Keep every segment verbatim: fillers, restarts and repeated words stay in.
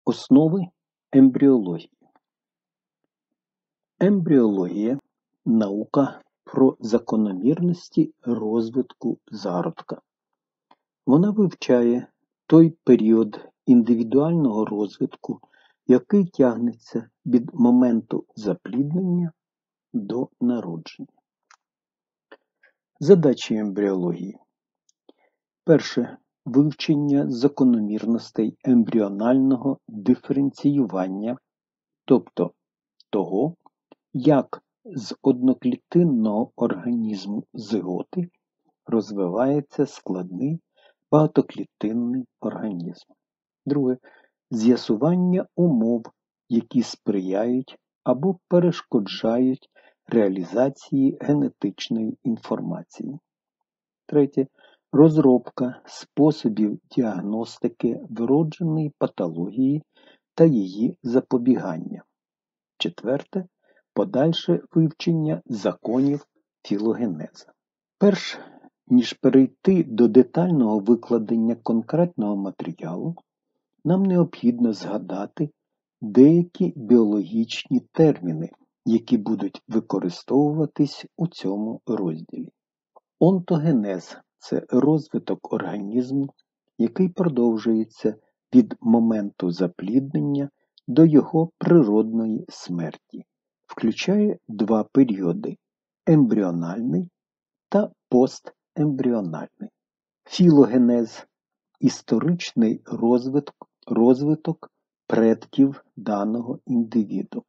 Основи ембріології. Ембріологія – наука про закономірності розвитку зародка. Вона вивчає той період індивідуального розвитку, який тягнеться від моменту запліднення до народження. Задачі ембріології. Перше. Вивчення закономірностей ембріонального диференціювання, тобто того, як з одноклітинного організму зиготи розвивається складний багатоклітинний організм. Друге. З'ясування умов, які сприяють або перешкоджають реалізації генетичної інформації. Третє. Розробка способів діагностики вродженої патології та її запобігання. Четверте. Подальше вивчення законів філогенезу. Перш ніж перейти до детального викладення конкретного матеріалу, нам необхідно згадати деякі біологічні терміни, які будуть використовуватись у цьому розділі. Онтогенез – це розвиток організму, який продовжується від моменту запліднення до його природної смерті, включає два періоди – ембріональний та постембріональний. Філогенез – історичний розвиток, розвиток предків даного індивіду.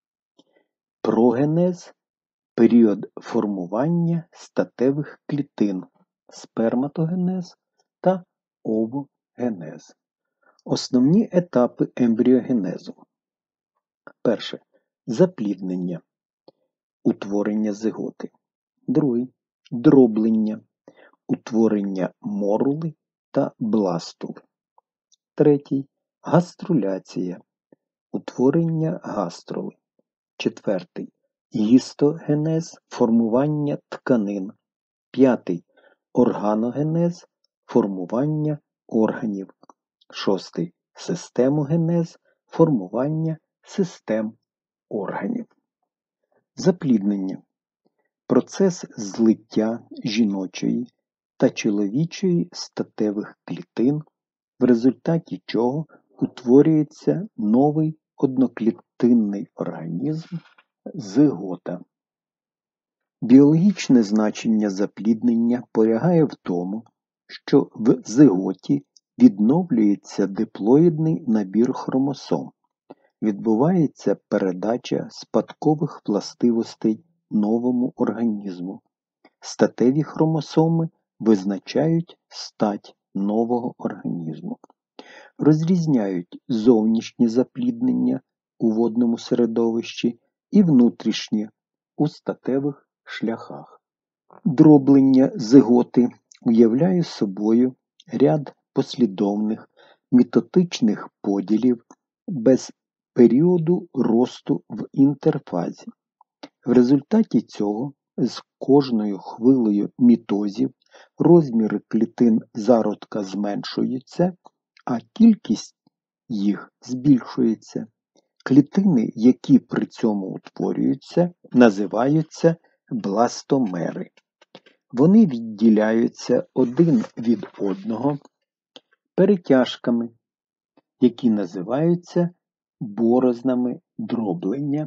Прогенез – період формування статевих клітин, сперматогенез та овогенез. Основні етапи ембріогенезу. Перше. Запліднення, утворення зиготи. Другий. Дроблення, утворення морули та бластули. Третій. Гаструляція, утворення гаструли. Четвертий. Гістогенез, формування тканин. П'ятий. Органогенез, формування органів. Шостий. Системогенез, формування систем органів. Запліднення. Процес злиття жіночої та чоловічої статевих клітин, в результаті чого утворюється новий одноклітинний організм – зигота. Біологічне значення запліднення полягає в тому, що в зиготі відновлюється диплоїдний набір хромосом, відбувається передача спадкових властивостей новому організму. Статеві хромосоми визначають стать нового організму. Розрізняють зовнішнє запліднення у водному середовищі і внутрішнє у статевих шляхах. Дроблення зиготи уявляє собою ряд послідовних мітотичних поділів без періоду росту в інтерфазі. В результаті цього з кожною хвилею мітозів розміри клітин зародка зменшуються, а кількість їх збільшується. Клітини, які при цьому утворюються, називаються бластомери. Вони відділяються один від одного перетяжками, які називаються борознами дроблення.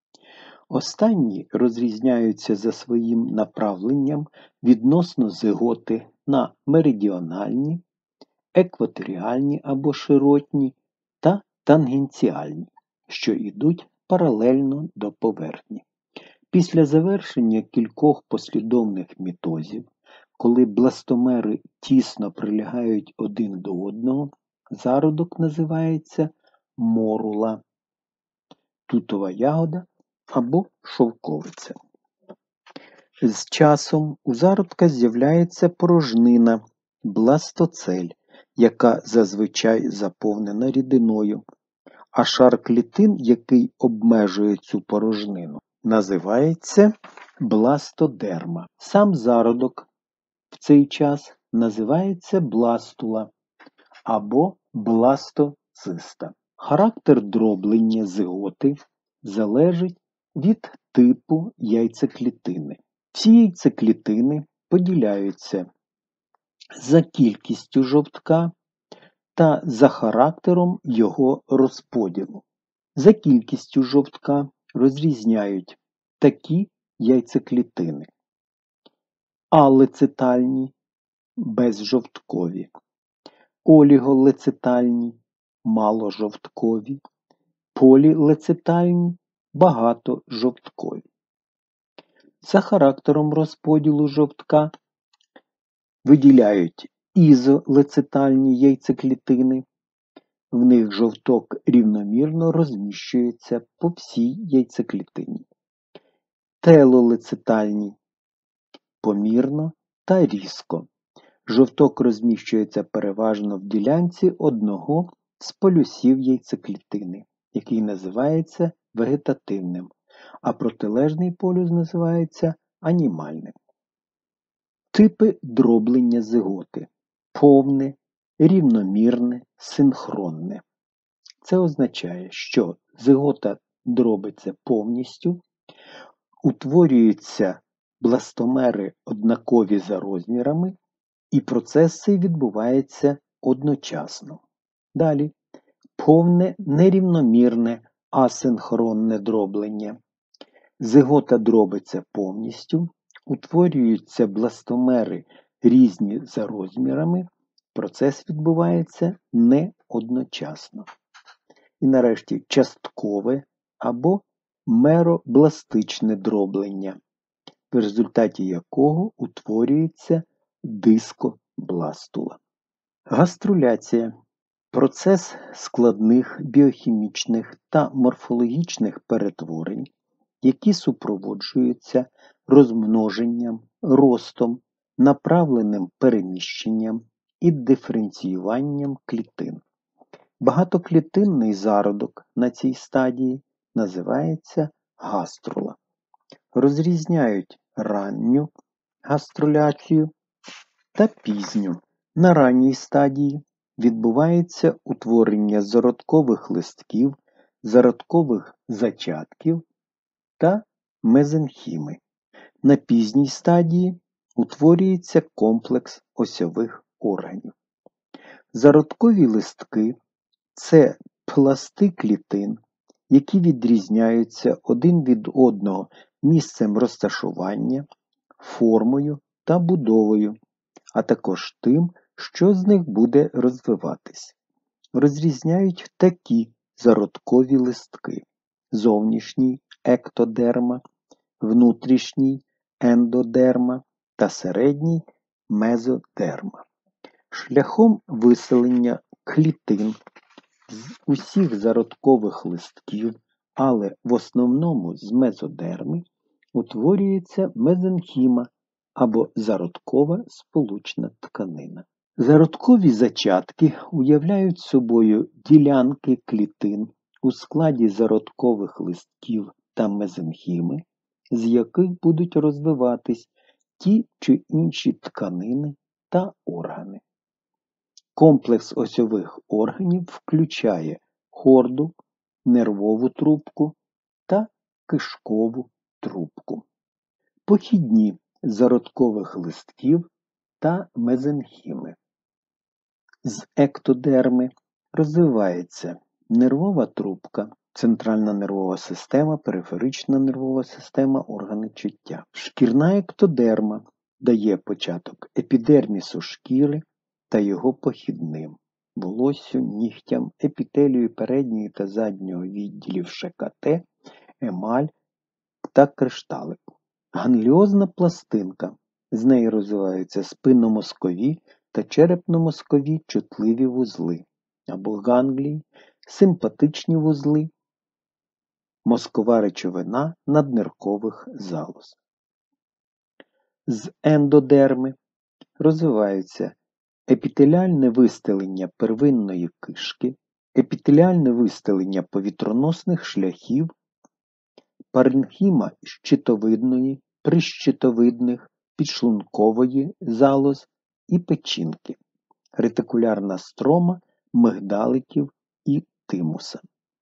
Останні розрізняються за своїм направленням відносно зиготи на меридіональні, екваторіальні або широтні та тангенціальні, що йдуть паралельно до поверхні. Після завершення кількох послідовних мітозів, коли бластомери тісно прилягають один до одного, зародок називається морула, тутова ягода або шовковиця. З часом у зародка з'являється порожнина, бластоцель, яка зазвичай заповнена рідиною, а шар клітин, який обмежує цю порожнину, називається бластодерма. Сам зародок в цей час називається бластула або бластоциста. Характер дроблення зиготи залежить від типу яйцеклітини. Всі яйцеклітини поділяються за кількістю жовтка та за характером його розподілу. За кількістю жовтка розрізняють такі яйцеклітини: алецитальні, безжовткові, оліголецитальні, маложовткові, полілецитальні, багатожовткові. За характером розподілу жовтка виділяють ізолецитальні яйцеклітини. В них жовток рівномірно розміщується по всій яйцеклітині. Телолецитальні – помірно та різко. Жовток розміщується переважно в ділянці одного з полюсів яйцеклітини, який називається вегетативним, а протилежний полюс називається анімальним. Типи дроблення зиготи – повне, рівномірне, синхронне. Це означає, що зигота дробиться повністю, утворюються бластомери однакові за розмірами, і процес цей відбувається одночасно. Далі. Повне, нерівномірне, асинхронне дроблення. Зигота дробиться повністю, утворюються бластомери різні за розмірами, процес відбувається не одночасно. І нарешті часткове або меробластичне дроблення, в результаті якого утворюється дискобластула. Гаструляція – процес складних біохімічних та морфологічних перетворень, які супроводжуються розмноженням, ростом, направленим переміщенням і диференціюванням клітин. Багатоклітинний зародок на цій стадії називається гаструла. Розрізняють ранню гаструляцію та пізню. На ранній стадії відбувається утворення зародкових листків, зародкових зачатків та мезенхіми. На пізній стадії утворюється комплекс осьових органів. Зародкові листки – це пласти клітин, які відрізняються один від одного місцем розташування, формою та будовою, а також тим, що з них буде розвиватись. Розрізняють такі зародкові листки: зовнішній – ектодерма, внутрішній – ендодерма та середній – мезодерма. Шляхом виселення клітин з усіх зародкових листків, але в основному з мезодерми, утворюється мезенхіма або зародкова сполучна тканина. Зародкові зачатки уявляють собою ділянки клітин у складі зародкових листків та мезенхіми, з яких будуть розвиватись ті чи інші тканини та органи. Комплекс осьових органів включає хорду, нервову трубку та кишкову трубку. Похідні зародкових листків та мезенхіми. З ектодерми розвивається нервова трубка, центральна нервова система, периферична нервова система, органи чуття. Шкірна ектодерма дає початок епідермісу шкіри та його похідним – волоссю, нігтям, епітелію передньої та заднього відділів ШКТ, емаль та кришталику. Гангліозна пластинка. З неї розвиваються спинномозкові та черепно-мозкові чутливі вузли або ганглії, симпатичні вузли, мозкова речовина надниркових залоз. З ендодерми розвиваються епітеліальне вистелення первинної кишки, епітеліальне вистелення повітроносних шляхів, паренхіма щитовидної, прищитовидних, підшлункової залоз і печінки, ретикулярна строма мигдаликів і тимуса.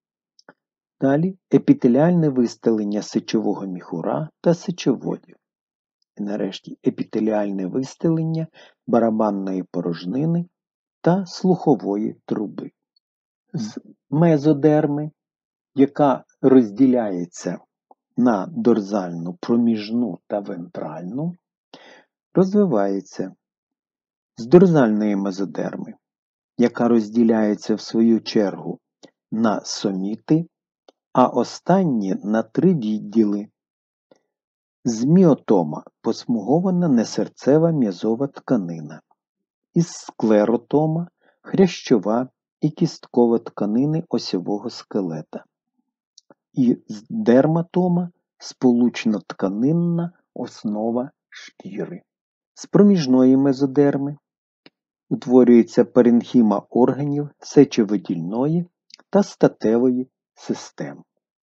Далі епітеліальне вистелення сечового міхура та сечоводів. І нарешті епітеліальне вистелення барабанної порожнини та слухової труби. З мезодерми, яка розділяється на дорзальну, проміжну та вентральну, розвивається з дорзальної мезодерми, яка розділяється в свою чергу на соміти, а останні на три відділи. З міотома – посмугована несерцева м'язова тканина. Із склеротома – хрящова і кісткова тканини осьового скелета. І з дерматома – сполучно-тканинна основа шкіри. З проміжної мезодерми утворюється паренхіма органів сечовидільної та статевої систем.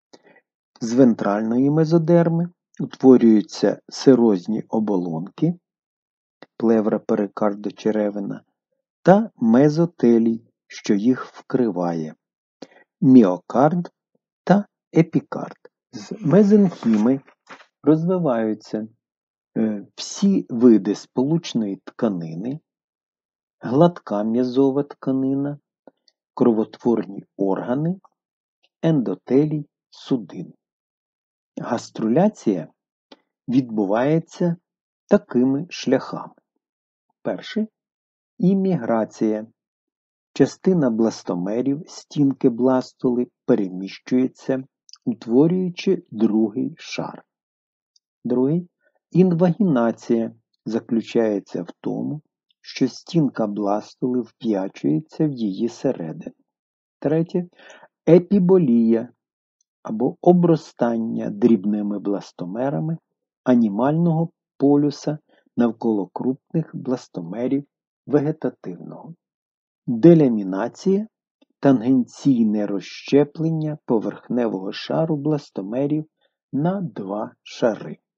З вентральної мезодерми утворюються серозні оболонки, плевра, перикард, черевина, та мезотелій, що їх вкриває, міокард та епікард. З мезенхіми розвиваються е, всі види сполучної тканини, гладка м'язова тканина, кровотворні органи, ендотелій, судин. Гаструляція відбувається такими шляхами. Перший – іміграція. Частина бластомерів стінки бластули переміщується, утворюючи другий шар. Другий – інвагінація. Заключається в тому, що стінка бластули вп'ячується в її середину. Третє – епіболія або обростання дрібними бластомерами анімального полюса навколо крупних бластомерів вегетативного. Делямінація – тангенційне розщеплення поверхневого шару бластомерів на два шари.